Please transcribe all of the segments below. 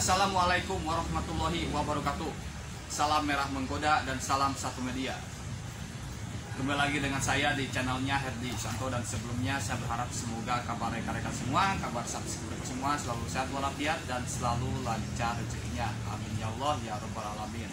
Assalamualaikum warahmatullahi wabarakatuh. Salam merah menggoda dan salam satu media. Kembali lagi dengan saya di channelnya Herdi Santo, dan sebelumnya saya berharap semoga kabar rekan-rekan semua, kabar subscriber semua selalu sehat walafiat dan selalu lancar rezekinya. Amin ya Allah ya rabbal alamin.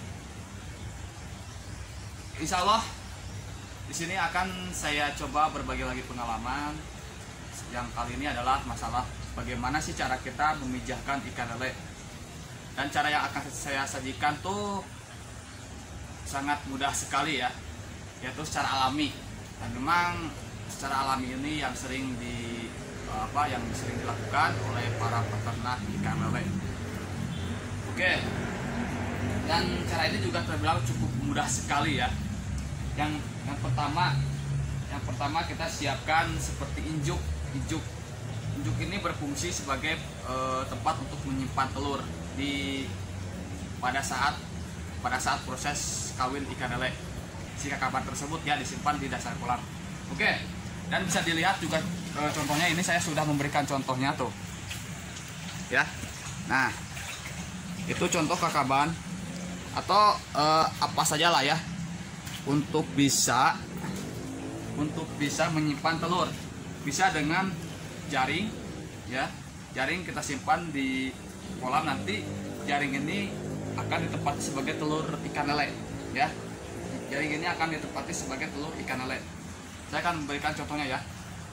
Insya Allah di sini akan saya coba berbagi lagi pengalaman. Yang kali ini adalah masalah bagaimana sih cara kita memijahkan ikan lele. Dan cara yang akan saya sajikan tuh sangat mudah sekali ya, yaitu secara alami. Dan memang secara alami ini yang sering dilakukan oleh para peternak ikan lele. Oke. Dan cara ini juga terbilang cukup mudah sekali ya. Yang pertama kita siapkan seperti injuk. Injuk ini berfungsi sebagai tempat untuk menyimpan telur pada saat proses kawin ikan lele. Si kakaban tersebut ya disimpan di dasar kolam. Oke. Dan bisa dilihat juga contohnya, ini saya sudah memberikan contohnya tuh. Ya. Nah, itu contoh kakaban atau apa saja lah ya untuk bisa menyimpan telur. Bisa dengan jaring ya. Jaring kita simpan di kolam, nanti jaring ini akan ditempati sebagai telur ikan lele ya. Jaring ini akan ditempati sebagai telur ikan lele. Saya akan memberikan contohnya ya.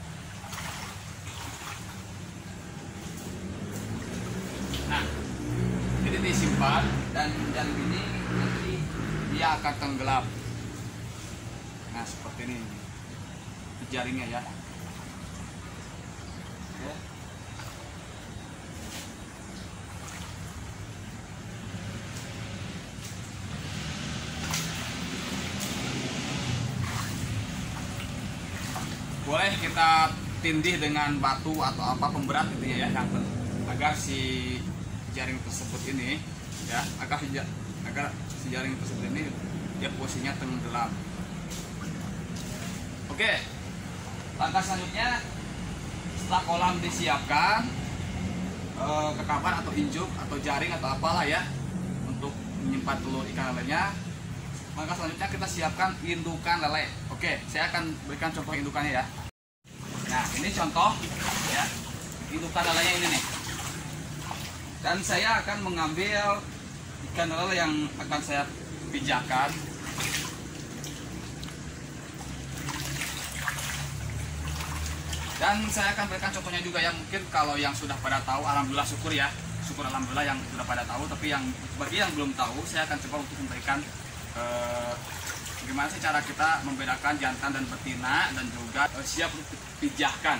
Nah, ini disimpan dan jaring ini nanti dia akan tenggelam. Nah, seperti ini jaringnya ya. Oke. Boleh kita tindih dengan batu atau apa pemberat gitu ya, agar si jaring tersebut ini ya, agar si jaring tersebut ini dia posisinya tenggelam. Oke. Langkah selanjutnya, setelah kolam disiapkan, kekaban atau injuk atau jaring atau apalah ya untuk menyimpan telur ikan lelenya, maka selanjutnya kita siapkan indukan lele. Oke, saya akan berikan contoh indukannya ya. Nah, ini contoh ya indukan lelenya ini nih. Dan saya akan mengambil ikan lele yang akan saya pijahkan. Dan saya akan berikan contohnya juga ya, mungkin kalau yang sudah pada tahu, alhamdulillah syukur ya. Syukur alhamdulillah yang sudah pada tahu, tapi yang bagi yang belum tahu, saya akan coba untuk memberikan gimana sih cara kita membedakan jantan dan betina, dan juga siap untuk dipijahkan.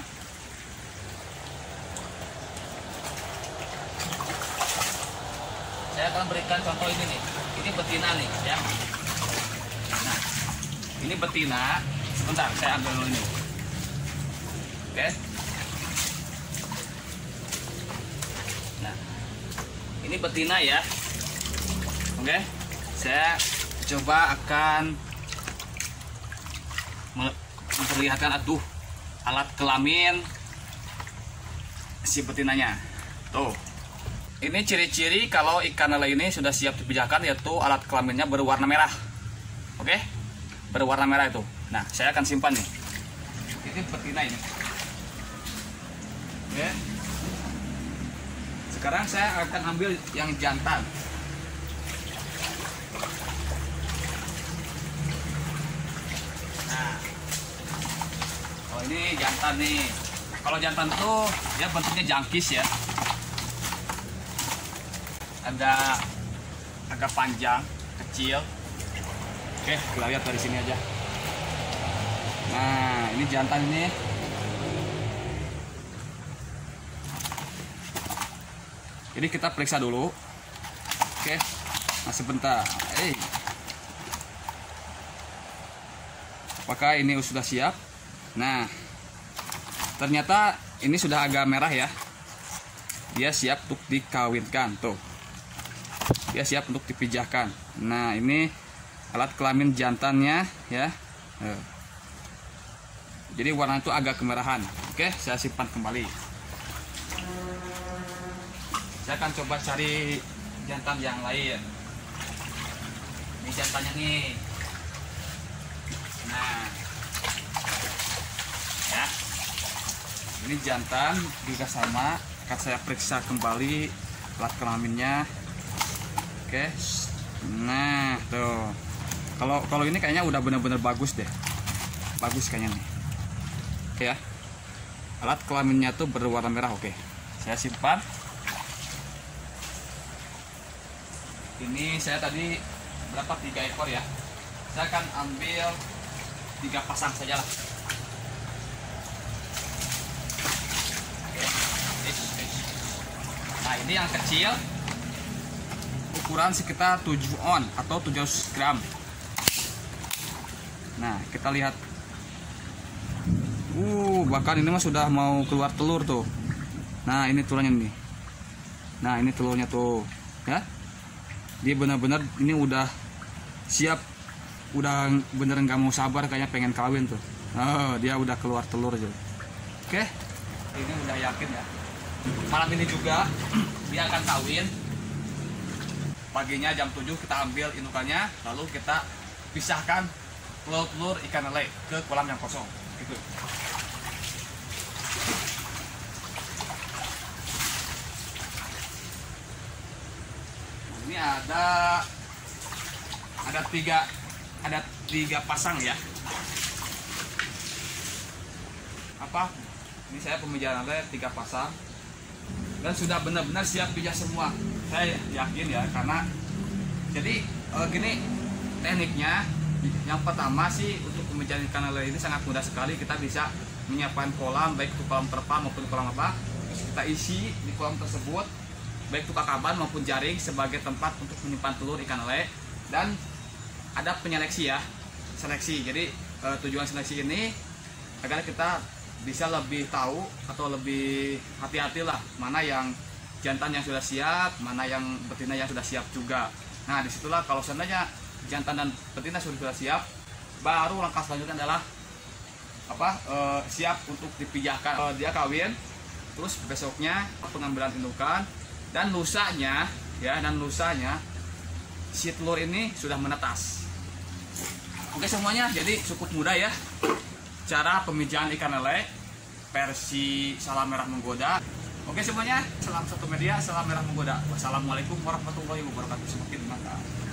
Saya akan berikan contoh ini nih. Ini betina nih ya. Nah, ini betina. Sebentar, saya ambil dulu ini. Oke. Nah, ini betina ya. Oke. Saya coba akan memperlihatkan alat kelamin si betinanya. Tuh. Ini ciri-ciri kalau ikan lele ini sudah siap dipijahkan, yaitu alat kelaminnya berwarna merah. Oke? Berwarna merah itu. Nah, saya akan simpan nih. Ini betina ini. Oke. Sekarang saya akan ambil yang jantan. Nah, oh ini jantan nih. Kalau jantan tuh dia bentuknya jangkis ya. Agak panjang, kecil. Oke, kita lihat dari sini aja. Nah, ini jantan ini. Jadi kita periksa dulu. Oke. Nah, sebentar. Apakah ini sudah siap? Nah, ternyata ini sudah agak merah ya. Dia siap untuk dikawinkan tuh. Dia siap untuk dipijahkan. Nah, ini alat kelamin jantannya ya. Jadi warna itu agak kemerahan. Oke, saya simpan kembali. Saya akan coba cari jantan yang lain. Ini jantannya nih. Nah, ya, ini jantan juga sama. Akan saya periksa kembali alat kelaminnya. Oke, nah tuh. Kalau ini kayaknya udah benar-benar bagus deh, bagus kayaknya nih. Oke ya, alat kelaminnya tuh berwarna merah. Oke, saya simpan. Ini saya tadi berapa 3 ekor ya. Saya akan ambil 3 pasang saja lah. Nah, ini yang kecil ukuran sekitar 7 on atau 700 gram. Nah, kita lihat. Bahkan ini mah sudah mau keluar telur tuh. Nah, ini telurnya nih. Nah, ini telurnya tuh, ya. Dia benar-benar ini udah siap, udah bener nggak mau sabar, kayaknya pengen kawin tuh. Oh, dia udah keluar telur aja. Oke, ini udah yakin ya. Malam ini juga dia akan kawin. Paginya jam 7 kita ambil indukannya, lalu kita pisahkan telur-telur ikan lele ke kolam yang kosong. Gitu. Ini ada 3 pasang ya. Ini saya pemijaan lele 3 pasang dan sudah benar-benar siap pijah semua. Saya yakin ya, karena jadi gini tekniknya. Yang pertama sih, untuk pemijaan ikan lele ini sangat mudah sekali. Kita bisa menyiapkan kolam, baik itu kolam terpal maupun kolam apa, terus kita isi di kolam tersebut baik itu kakaban maupun jaring sebagai tempat untuk menyimpan telur ikan lele. Dan ada penyeleksi ya, seleksi. Jadi tujuan seleksi ini agar kita bisa lebih tahu atau lebih hati-hati lah, mana yang jantan yang sudah siap, mana yang betina yang sudah siap juga. Nah, disitulah kalau seandainya jantan dan betina sudah siap, baru langkah selanjutnya adalah siap untuk dipijahkan. Dia kawin, terus besoknya pengambilan indukan, dan lusanya si telur ini sudah menetas. Oke semuanya, jadi cukup mudah ya cara pemijahan ikan lele versi Salam Merah Menggoda. Oke semuanya, salam satu media, salam merah menggoda. Wassalamualaikum warahmatullahi wabarakatuh. Semakin mantap.